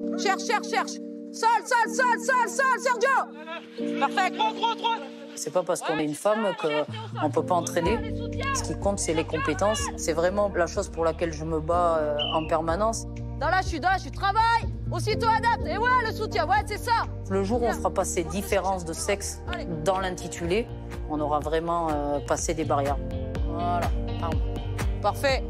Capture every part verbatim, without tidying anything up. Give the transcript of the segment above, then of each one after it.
Cherche, cherche, cherche. Sol, sol, sol, sol, sol, Sergio. Parfait. Droit, droit, droit. C'est pas parce qu'on est une femme qu'on ne peut pas entraîner. Ce qui compte, c'est les compétences. C'est vraiment la chose pour laquelle je me bats euh, en permanence. Dans la chute, dans la chute, travaille. Aussitôt adapte. Et ouais, le soutien, ouais, c'est ça. Le jour où on fera passer différence de sexe dans l'intitulé, on aura vraiment euh, passé des barrières. Voilà. Parfait.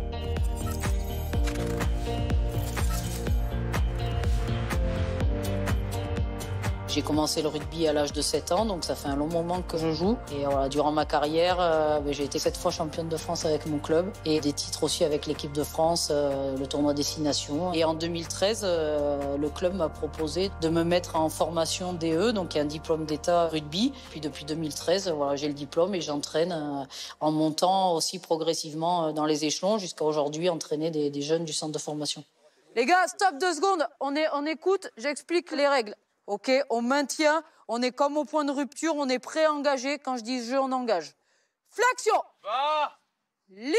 J'ai commencé le rugby à l'âge de sept ans, donc ça fait un long moment que je joue. Et voilà, durant ma carrière, euh, j'ai été sept fois championne de France avec mon club et des titres aussi avec l'équipe de France, euh, le tournoi Destination. Et en deux mille treize, euh, le club m'a proposé de me mettre en formation D E, donc un diplôme d'état rugby. Puis depuis deux mille treize, voilà, j'ai le diplôme et j'entraîne euh, en montant aussi progressivement dans les échelons jusqu'à aujourd'hui entraîner des, des jeunes du centre de formation. Les gars, stop deux secondes. On, est, on écoute, j'explique les règles. Ok, on maintient, on est comme au point de rupture, on est prêt à engager. Quand je dis jeu, on engage. Flexion. Va. Lié.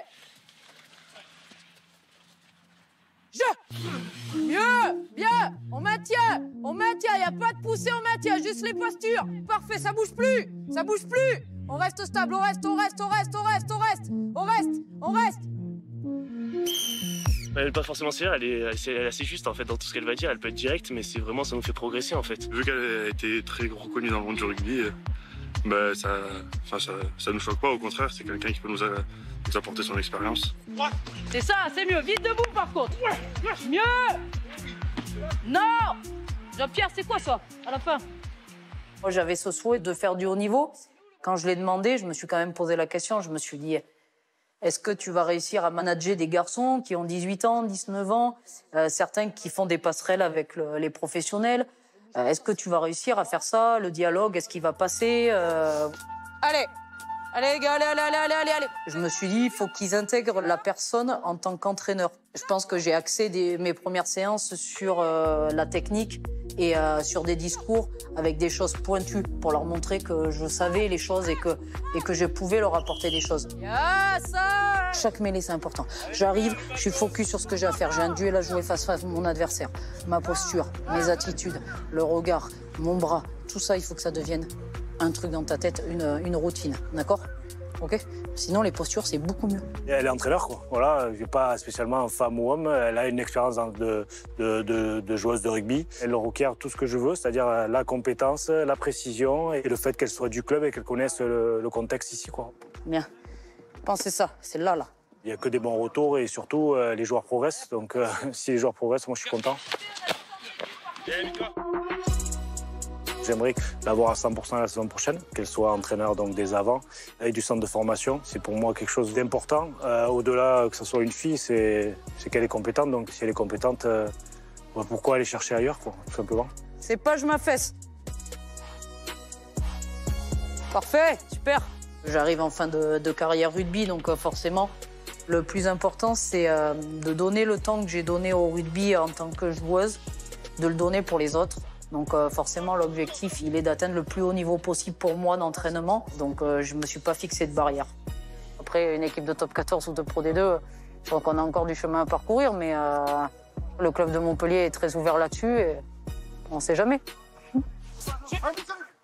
Jeu. Mieux. Bien. On maintient. On maintient. Il n'y a pas de poussée, on maintient. Juste les postures. Parfait, ça bouge plus. Ça bouge plus. On reste stable, on reste, on reste, on reste, on reste, on reste. On reste, on reste. Elle n'est pas forcément sévère, elle est, elle est assez juste en fait dans tout ce qu'elle va dire, elle peut être directe, mais c'est vraiment ça nous fait progresser en fait. Vu qu'elle a été très reconnue dans le monde du rugby, bah, ça, enfin, ça, ça nous choque pas, au contraire, c'est quelqu'un qui peut nous, a, nous apporter son expérience. C'est ça, c'est mieux, vite debout par contre. Mieux. Non. Jean-Pierre, c'est quoi ça, à la fin? Moi, j'avais ce souhait de faire du haut niveau. Quand je l'ai demandé, je me suis quand même posé la question, je me suis dit... Est-ce que tu vas réussir à manager des garçons qui ont dix-huit ans, dix-neuf ans, euh, certains qui font des passerelles avec le, les professionnels? euh, Est-ce que tu vas réussir à faire ça? Le dialogue, est-ce qu'il va passer? euh... Allez, allez les gars, allez, allez, allez, allez, allez. Je me suis dit, il faut qu'ils intègrent la personne en tant qu'entraîneur. Je pense que j'ai axé des, mes premières séances sur euh, la technique et euh, sur des discours avec des choses pointues pour leur montrer que je savais les choses et que, et que je pouvais leur apporter des choses. Ah, ça. Chaque mêlée, c'est important. J'arrive, je suis focus sur ce que j'ai à faire. J'ai un duel à jouer face à mon adversaire. Ma posture, mes attitudes, le regard, mon bras, tout ça, il faut que ça devienne un truc dans ta tête, une, une routine, d'accord? Ok. Sinon, les postures, c'est beaucoup mieux. Elle est entraîneur, quoi. Voilà, je n'ai pas spécialement femme ou homme. Elle a une expérience de, de, de, de joueuse de rugby. Elle requiert tout ce que je veux, c'est-à-dire la compétence, la précision et le fait qu'elle soit du club et qu'elle connaisse le, le contexte ici, quoi. Bien. Pensez ça, c'est là, là. Il n'y a que des bons retours et surtout, euh, les joueurs progressent. Donc, euh, si les joueurs progressent, moi, je suis content. J'aimerais l'avoir à cent pour cent la saison prochaine, qu'elle soit entraîneur donc des avants et du centre de formation. C'est pour moi quelque chose d'important. Euh, Au-delà que ce soit une fille, c'est qu'elle est compétente. Donc si elle est compétente, euh, pourquoi aller chercher ailleurs, quoi, tout simplement. C'est pas je m'affaisse. Parfait, super. J'arrive en fin de, de carrière rugby, donc euh, forcément, le plus important, c'est euh, de donner le temps que j'ai donné au rugby en tant que joueuse, de le donner pour les autres. Donc euh, forcément, l'objectif, il est d'atteindre le plus haut niveau possible pour moi d'entraînement. Donc euh, je ne me suis pas fixé de barrière. Après, une équipe de top quatorze ou de Pro D deux, je crois qu'on a encore du chemin à parcourir, mais euh, le club de Montpellier est très ouvert là-dessus et on ne sait jamais.